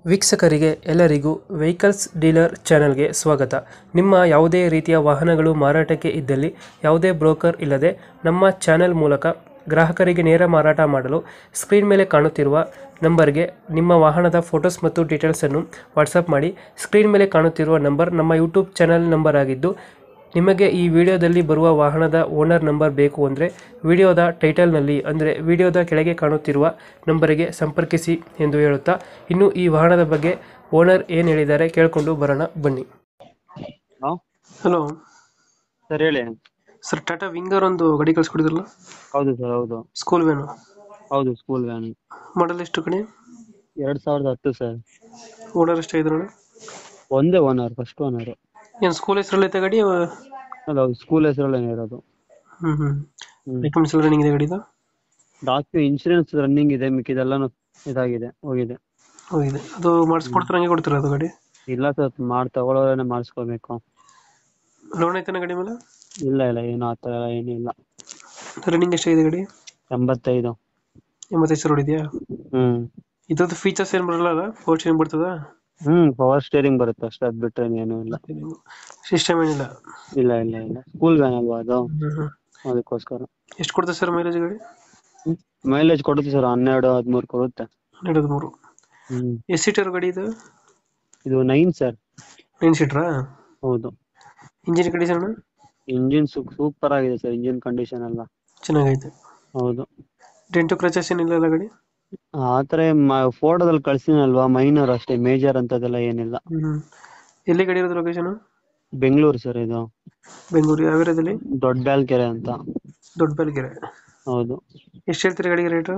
ವೀಕ್ಷಕರಿಗೆ ಎಲ್ಲರಿಗೂ vehicles dealer ಚಾನೆಲ್ಗೆ ಸ್ವಾಗತ. ನಿಮ್ಮ ಯಾವುದೇ ರೀತಿಯ ವಾಹನಗಳು ಮಾರಾಟಕ್ಕೆ ಇದ್ದಲ್ಲಿ ಯಾವುದೇ ಬ್ರೋಕರ್ ಇಲ್ಲದೆ ನಮ್ಮ ಚಾನೆಲ್ ಮೂಲಕ ಗ್ರಾಹಕರಿಗೆ ನೇರ ಮಾರಾಟ ಮಾಡಲು ಸ್ಕ್ರೀನ್ ಮೇಲೆ ಕಾಣುತ್ತಿರುವ ನಂಬರ್ಗೆ ನಿಮ್ಮ ವಾಹನದ ಫೋಟೋಸ್ ಮತ್ತು ಡೀಟೇಲ್ಸನ್ನು ವಾಟ್ಸಪ್ ಮಾಡಿ. ಸ್ಕ್ರೀನ್ ಮೇಲೆ ಕಾಣುತ್ತಿರುವ ನಂಬರ್ ನಮ್ಮ ಯೂಟ್ಯೂಬ್ ಚಾನೆಲ್ ನಂಬರ್ ಆಗಿದ್ದು, ನಿಮಗೆ ಈ ವಿಡಿಯೋದಲ್ಲಿ ಬರುವ ವಾಹನದ ಓನರ್ ನಂಬರ್ ಬೇಕು ಅಂದರೆ ವಿಡಿಯೋದ ಟೈಟಲ್ನಲ್ಲಿ ಅಂದರೆ ವಿಡಿಯೋದ ಕೆಳಗೆ ಕಾಣುತ್ತಿರುವ ನಂಬರಿಗೆ ಸಂಪರ್ಕಿಸಿ ಎಂದು ಹೇಳುತ್ತಾ, ಇನ್ನು ಈ ವಾಹನದ ಬಗ್ಗೆ ಓನರ್ ಏನು ಹೇಳಿದ್ದಾರೆ ಕೇಳಿಕೊಂಡು ಬರೋಣ ಬನ್ನಿ. ಹಲೋ ಹಲೋ ಸರ್, ಹೇಳಿ. ಸರ್, ಟಾಟಾ ವಿಂಗರ್ ಒಂದು ಗಾಡಿ ಕಳಿಸ್ಕೊಡಿದ್ರಲ್ಲ, ಹೌದು ಸರ್, ಹೌದು ಸ್ಕೂಲ್ ವ್ಯಾನು, ಹೌದು ಸ್ಕೂಲ್ ವ್ಯಾನ್. ಮಾಡಲ್ ಎಷ್ಟು ಕಡೆ? 2010 ಸರ್. ಓನರ್ ಎಷ್ಟಾಗಿದ್ರು? ಒಂದೇ ಓನರ್, ಫಸ್ಟ್ ಓನರ್. ಏನು ಸ್ಕೂಲ್ ಹೆಸರಲ್ಲಿ ಐತೆ ಗಾಡಿ? ಅಲ್ಲ, ಸ್ಕೂಲ್ ಹೆಸರಲ್ಲೇ ಇರೋದು. ಡಾಕ್ಯುಮೆಂಟ್ಸ್ ಎಲ್ಲ ರನ್ನಿಂಗ್ ಇದೆ ಗಾಡಿದು? ಇನ್ಶೂರೆನ್ಸ್ ರನ್ನಿಂಗ್ ಇದೆ, ಮಿಕ್ಕಿದೆಲ್ಲಾನು ಹೋಗಿದೆ. ಹೋಗಿದೆ. ಅದು ಮಾಡಿಸ್ಕೊಡ್ತಾರೆ, ಹಂಗೆ ಕೊಡ್ತಾರೆ ಅದು ಗಾಡಿ? ಇಲ್ಲ ಸರ್, ತಗೊಳ್ಳೋರೇನೆ ಮಾಡಿಸ್ಕೋಬೇಕು. ಲೋನ್ ಐತನ ಗಾಡಿ ಮೇಲೆ? ಇಲ್ಲ ಏನು ಆ ಥರ ಏನಿಲ್ಲ. ರನ್ನಿಂಗ್ ಎಷ್ಟಾಗಿದೆ ಗಾಡಿ? 85. 85 ಸಾವಿರ ಇದೆಯಾ? ಇದ್ರದ್ದು ಫೀಚರ್ಸ್ ಏನು ಬರಲ್ಲ, ಫೋರ್ ಸ್ಟೇರಿಂಗ್ ಬರ್ತದ? ಪವರ್ ಸ್ಟೇರಿಂಗ್ ಬರುತ್ತೆ ಅಷ್ಟೇ, ಅದ್ ಬಿಟ್ರೆ ಏನು ಇಲ್ಲ. ಸಿಸ್ಟಮ್ ಏನಿಲ್ಲ? ಇಲ್ಲ ಸ್ಕೂಲ್ ವ್ಯಾನ್ ಅಲ್ವಾ ಅದು, ಅದಕ್ಕೋಸ್ಕರ. ಎಷ್ಟು ಕೊಡ್ತದೆ ಸರ್ ಮೈಲೇಜ್ ಗಾಡಿ? ಮೈಲೇಜ್ ಕೊಡುತ್ತೆ ಸರ್, 12-13 ಕೊಡುತ್ತೆ. 13. ಎಷ್ಟು ಸೀಟರ್ ಗಾಡಿ ಇದು? ಇದು 9 ಸರ್. 9 ಸೀಟ್ರಾ? ಹೌದು. Engine condition? ಇಂಜಿನ್ ಸೂಪರ್ ಆಗಿದೆ ಸರ್, ಇಂಜಿನ್ ಕಂಡೀಷನ್ ಎಲ್ಲ ಚೆನ್ನಾಗೈತೆ. ಹೌದು. ಡೆಂಟು ಕ್ರಚಸ್ ಏನಿಲ್ಲ ಗಾಡಿ? ಆತರ ಫೋಟೋದಲ್ಲಿ ಕಳ್ಸಿನಲ್ವಾ, ಮೈನರ್ ಅಷ್ಟೇ, ಮೇಜರ್ ಅಂತದೆಲ್ಲ ಏನಿಲ್ಲ. ಎಲ್ಲಿ ಗಾಡಿ ಇರೋದು ಲೊಕೇಶನ್? ಬೆಂಗಳೂರು ಸರ್ ಇದು. ಬೆಂಗಳೂರು ಯಾವ ಏರಿಯಾದಲ್ಲಿ? ದೊಡ್ಡ ಬ್ಯಾಲ್ಕೆರೆ ಅಂತ. ದೊಡ್ಡ ಬೆಳಗೆರೆ. ಹೌದು. ಎಷ್ಟು ಹೇಳ್ತೀರಿ ಗಾಡಿಗೆ ರೇಟು?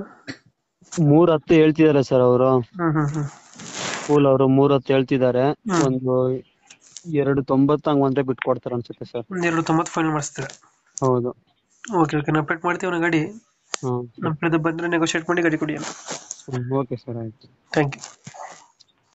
310 ಹೇಳ್ತಿದಾರೆ ಸರ್ ಅವರು. ಸ್ಕೂಲ್ ಅವರು 310 ಹೇಳ್ತಿದ್ದಾರೆ. ಒಂದು 290 ಹಂಗ್ ಬಂದ್ರೆ ಬಿಟ್ಟು ಕೊಡ್ತಾರೆ ಅನ್ಸುತ್ತೆ ಸರ್. ಒಂದು 290 ಫೈನಲ್ ಮಾಡಿಸ್ತೀರಾ? ಹೌದು. ಓಕೆ, ನಾವು ಅಪ್ಡೇಟ್ ಮಾಡ್ತೀವಿ ಒಂದು ಗಾಡಿ. ನಮ್ಮ ಕಡೆ ಬಂದರೆ ನೆಗೋಷಿಯೇಟ್ ಮಾಡಿ ಗಾಡಿ ಕೊಡಿ. ಓಕೆ ಸರ್, ಆಯ್ತು. Thank you.